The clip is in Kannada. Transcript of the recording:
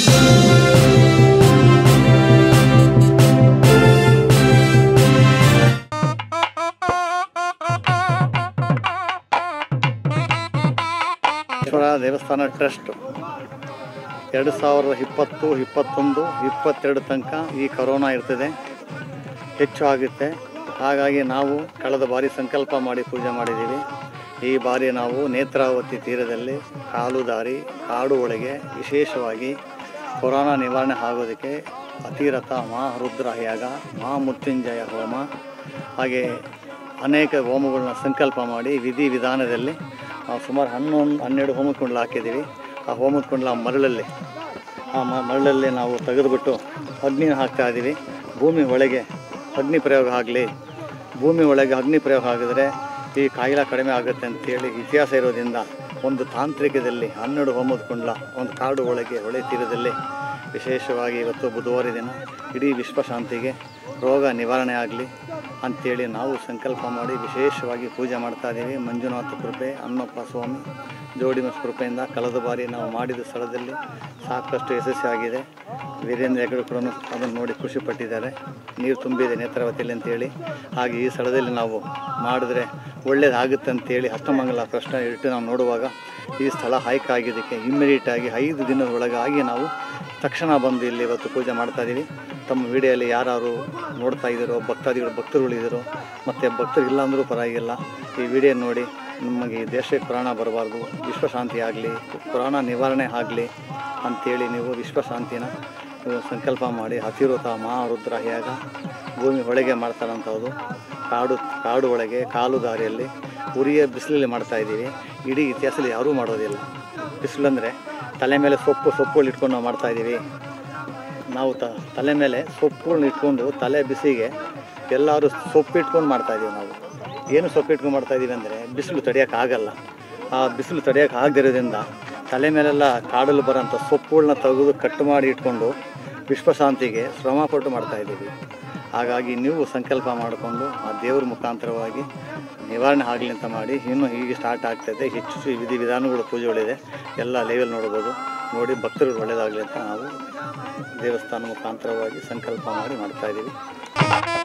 ದೇವಸ್ಥಾನ ಟ್ರಸ್ಟ್ 2020, 21, 22 ತನಕ ಈ ಕೊರೋನಾ ಇರ್ತದೆ, ಹೆಚ್ಚು ಆಗುತ್ತೆ. ಹಾಗಾಗಿ ನಾವು ಕಳೆದ ಬಾರಿ ಸಂಕಲ್ಪ ಮಾಡಿ ಪೂಜೆ ಮಾಡಿದ್ದೀವಿ. ಈ ಬಾರಿ ನಾವು ನೇತ್ರಾವತಿ ತೀರದಲ್ಲಿ ಕಾಲುದಾರಿ ಕಾಡು ಒಳಗೆ ವಿಶೇಷವಾಗಿ ಕೊರೋನಾ ನಿವಾರಣೆ ಆಗೋದಕ್ಕೆ ಅತಿರಥ ಮಹಾರುದ್ರಯಾಗ, ಮಹಾಮೃತ್ಯುಂಜಯ ಹೋಮ, ಹಾಗೆ ಅನೇಕ ಹೋಮಗಳನ್ನ ಸಂಕಲ್ಪ ಮಾಡಿ ವಿಧಿ ವಿಧಾನದಲ್ಲಿ ನಾವು ಸುಮಾರು 11-12 ಹೋಮದ ಕುಂಡಲ ಹಾಕಿದ್ದೀವಿ. ಆ ಹೋಮದ ಕುಂಡಲ ಮರಳಲ್ಲಿ ನಾವು ತೆಗೆದುಬಿಟ್ಟು ಅಗ್ನಿ ಹಾಕ್ತಾಯಿದ್ದೀವಿ. ಭೂಮಿ ಒಳಗೆ ಅಗ್ನಿ ಪ್ರಯೋಗ ಆಗಲಿ, ಭೂಮಿ ಒಳಗೆ ಅಗ್ನಿ ಪ್ರಯೋಗ ಆಗಿದ್ರೆ ಈ ಕಾಯಿಲೆ ಕಡಿಮೆ ಆಗುತ್ತೆ ಅಂತೇಳಿ ಇತಿಹಾಸ ಇರೋದ್ರಿಂದ ಒಂದು ತಾಂತ್ರಿಕದಲ್ಲಿ 12 ಹೋಮದ ಕುಂಡಲ ಒಂದು ಕಾಡು ಒಳಗೆ ಹೊಳೆ ತೀರದಲ್ಲಿ ವಿಶೇಷವಾಗಿ ಇವತ್ತು ಬುಧವಾರ ದಿನ ಇಡೀ ವಿಶ್ವಶಾಂತಿಗೆ ರೋಗ ನಿವಾರಣೆ ಆಗಲಿ ಅಂಥೇಳಿ ನಾವು ಸಂಕಲ್ಪ ಮಾಡಿ ವಿಶೇಷವಾಗಿ ಪೂಜೆ ಮಾಡ್ತಾಯಿದ್ದೀವಿ. ಮಂಜುನಾಥ ಕೃಪೆ, ಅನ್ನಪ್ಪ ಸ್ವಾಮಿ ಜೋಡಿಮಸ್ ಕೃಪೆಯಿಂದ ಕಳೆದ ಬಾರಿ ನಾವು ಮಾಡಿದ ಸ್ಥಳದಲ್ಲಿ ಸಾಕಷ್ಟು ಯಶಸ್ವಿಯಾಗಿದೆ. ವೀರೇಂದ್ರ ಹೆಗಡೆ ಕೂಡ ಅದನ್ನು ನೋಡಿ ಖುಷಿಪಟ್ಟಿದ್ದಾರೆ. ನೀರು ತುಂಬಿದೆ ನೇತ್ರಾವತಿಯಲ್ಲಿ ಅಂತೇಳಿ. ಹಾಗೆ ಈ ಸ್ಥಳದಲ್ಲಿ ನಾವು ಮಾಡಿದ್ರೆ ಒಳ್ಳೆಯದಾಗುತ್ತೆ ಅಂತೇಳಿ ಅಷ್ಟಮಂಗಲ ಪ್ರಶ್ನೆ ಇಟ್ಟು ನಾವು ನೋಡುವಾಗ ಈ ಸ್ಥಳ ಆಯ್ಕೆ ಆಗಿದ್ದಕ್ಕೆ ಇಮ್ಮಿಡಿಯೇಟಾಗಿ 5 ದಿನದೊಳಗಾಗಿ ನಾವು ತಕ್ಷಣ ಬಂದು ಇಲ್ಲಿ ಇವತ್ತು ಪೂಜೆ ಮಾಡ್ತಾಯಿದ್ದೀವಿ. ತಮ್ಮ ವಿಡಿಯೋಲ್ಲಿ ಯಾರು ನೋಡ್ತಾ ಇದ್ದೀರೋ ಭಕ್ತರುಗಳಿದ್ದೀರೋ ಮತ್ತು ಭಕ್ತರು ಇಲ್ಲ ಅಂದರೂ ಪರವಾಗಿಲ್ಲ, ಈ ವಿಡಿಯೋ ನೋಡಿ ನಮಗೆ ಈ ದೇಶಕ್ಕೆ ಕೊರೋನಾ ಬರಬಾರ್ದು, ವಿಶ್ವಶಾಂತಿ ಆಗಲಿ, ಕೊರೋನಾ ನಿವಾರಣೆ ಆಗಲಿ ಅಂಥೇಳಿ ನೀವು ವಿಶ್ವಶಾಂತಿನ ಸಂಕಲ್ಪ ಮಾಡಿ ಅತಿವೃತ ಮಹಾರುದ್ರ ಯಾಗ ಭೂಮಿ ಒಳಗೆ ಮಾಡ್ತಾರಂಥದ್ದು. ಕಾಡು ಒಳಗೆ ಕಾಲು ದಾರಿಯಲ್ಲಿ ಉರಿಯ ಬಿಸಿಲಲ್ಲಿ ಮಾಡ್ತಾಯಿದ್ದೀವಿ. ಇಡೀ ಇತಿಹಾಸದಲ್ಲಿ ಯಾರೂ ಮಾಡೋದಿಲ್ಲ. ಬಿಸಿಲಂದರೆ ತಲೆ ಮೇಲೆ ಸೊಪ್ಪುಗಳು ಇಟ್ಕೊಂಡು ನಾವು ಮಾಡ್ತಾಯಿದ್ದೀವಿ. ನಾವು ತಲೆ ಮೇಲೆ ಸೊಪ್ಪುಗಳನ್ನ ಇಟ್ಕೊಂಡು ತಲೆ ಬಿಸಿಗೆ ಎಲ್ಲರೂ ಸೊಪ್ಪು ಇಟ್ಕೊಂಡು ಮಾಡ್ತಾಯಿದ್ದೀವಿ. ನಾವು ಏನು ಸೊಪ್ಪು ಇಟ್ಕೊಂಡು ಮಾಡ್ತಾಯಿದ್ದೀವಿ ಅಂದರೆ ಬಿಸಿಲು ತಡೆಯೋಕ್ಕಾಗಲ್ಲ. ಆ ಬಿಸಿಲು ತಡೆಯೋಕ್ಕೆ ಆಗದಿರೋದ್ರಿಂದ ತಲೆ ಮೇಲೆಲ್ಲ ಕಾಡಲು ಬರೋಂಥ ಸೊಪ್ಪುಗಳನ್ನ ತೆಗೆದು ಕಟ್ ಮಾಡಿ ಇಟ್ಕೊಂಡು ವಿಶ್ವಶಾಂತಿಗೆ ಶ್ರಮಪಟ್ಟು ಮಾಡ್ತಾಯಿದ್ದೀವಿ. ಹಾಗಾಗಿ ನೀವು ಸಂಕಲ್ಪ ಮಾಡಿಕೊಂಡು ಆ ದೇವ್ರ ಮುಖಾಂತರವಾಗಿ ನಿವಾರಣೆ ಆಗಲಿ ಅಂತ ಮಾಡಿ ಇನ್ನೂ ಹೀಗೆ ಸ್ಟಾರ್ಟ್ ಆಗ್ತಾಯಿದೆ. ಹೆಚ್ಚು ವಿಧಿ ವಿಧಾನಗಳು ಪೂಜೆಗಳಿದೆ, ಎಲ್ಲ ಲೆವೆಲ್ ನೋಡ್ಬೋದು. ನೋಡಿ ಭಕ್ತರು ಒಳ್ಳೆಯದಾಗಲಿ ಅಂತ ನಾವು ದೇವಸ್ಥಾನ ಮುಖಾಂತರವಾಗಿ ಸಂಕಲ್ಪ ಮಾಡಿ ಮಾಡ್ತಾಯಿದ್ದೀವಿ.